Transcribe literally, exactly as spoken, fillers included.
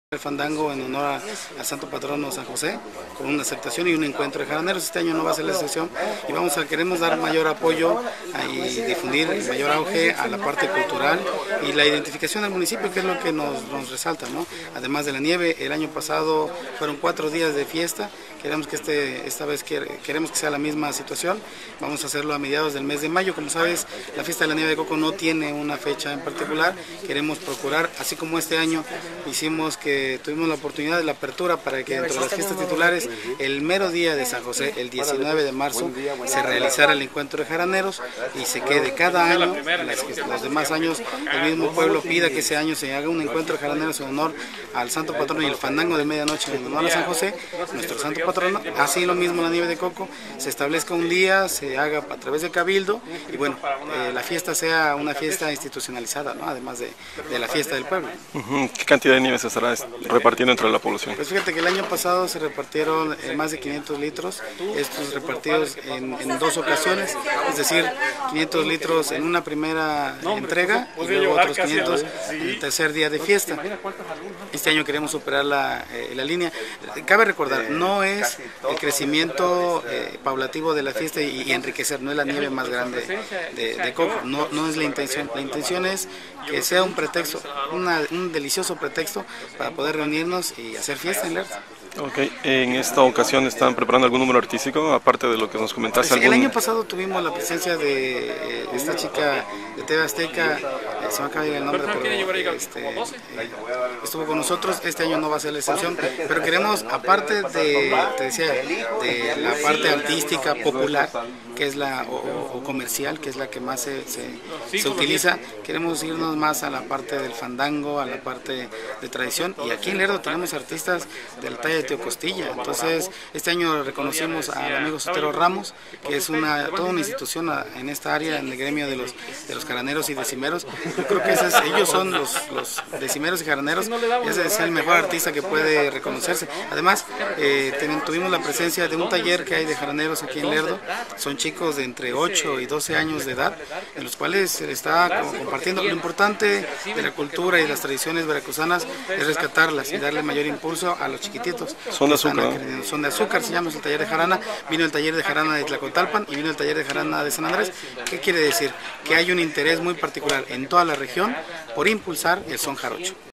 El fandango en honor al santo patrono San José, con una aceptación y un encuentro de jaraneros. Este año no va a ser la excepción y vamos a queremos dar mayor apoyo y difundir mayor auge a la parte cultural y la identificación del municipio, que es lo que nos, nos resalta, ¿no? Además de la nieve, el año pasado fueron cuatro días de fiesta. Queremos que este, esta vez queremos que sea la misma situación. Vamos a hacerlo a mediados del mes de mayo. Como sabes, la fiesta de la nieve de coco no tiene una fecha en particular. Queremos procurar, así como este año hicimos que tuvimos la oportunidad de la apertura para que dentro de las fiestas titulares, el mero día de San José, el diecinueve de marzo, se realizara el encuentro de jaraneros y se quede cada año, los demás años, el mismo pueblo pida que ese año se haga un encuentro de jaraneros en honor al santo patrono y el fandango de medianoche en honor a San José, nuestro santo patrono. Así lo mismo la nieve de coco, se establezca un día, se haga a través de cabildo y bueno, eh, la fiesta sea una fiesta institucionalizada, ¿no? Además de, de la fiesta del pueblo. Uh-huh. ¿Qué cantidad de nieve se estará repartiendo entre la población? Pues fíjate que el año pasado se repartieron eh, más de quinientos litros, estos repartidos en, en dos ocasiones, es decir, quinientos litros en una primera entrega y luego otros quinientos en el tercer día de fiesta. Este año queremos superar la, eh, la línea. Cabe recordar, no es el crecimiento eh, paulativo de la fiesta y, y enriquecer, no es la nieve más grande de, de coco, no, no es la intención. La intención es que sea un pretexto, una, un delicioso pretexto para poder reunirnos y hacer fiesta en Lerdo. Ok, en esta ocasión están preparando algún número artístico, aparte de lo que nos comentaste. Pues, algún... El año pasado tuvimos la presencia de eh, esta chica de T V Azteca, eh, se me acaba de ir el nombre, pero este, eh, estuvo con nosotros. Este año no va a ser la excepción, pero queremos, aparte de, te decía, de la parte artística popular, que es la, o, o comercial, que es la que más se, se, se utiliza, queremos irnos más a la parte del fandango, a la parte de tradición, y aquí en Lerdo tenemos artistas de la talla de Tío Costilla. Entonces, este año reconocimos al amigo Sotero Ramos, que es una toda una institución en esta área, en el gremio de los de los jaraneros y decimeros. Yo creo que ese es, ellos son los, los decimeros y jaraneros, y ese es el mejor artista que puede reconocerse. Además, eh, ten, tuvimos la presencia de un taller que hay de jaraneros aquí en Lerdo. Son chicos de entre ocho y doce años de edad, en los cuales se está compartiendo. Lo importante de la cultura y las tradiciones veracruzanas es rescatarlas y darle mayor impulso a los chiquititos. Son de azúcar. Son de azúcar, se llama el taller de jarana. Vino el taller de jarana de Tlacotalpan y vino el taller de jarana de San Andrés. ¿Qué quiere decir? Que hay un interés muy particular en toda la región por impulsar el son jarocho.